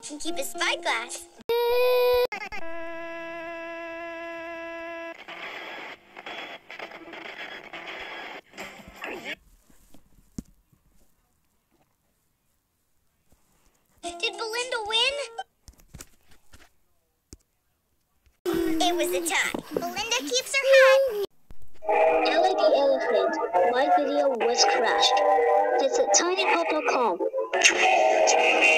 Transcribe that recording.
Can keep a spyglass. Did Belinda win? It was a tie. Belinda keeps her hat. LED Elephant, my video was crashed. Visit tinypop.com.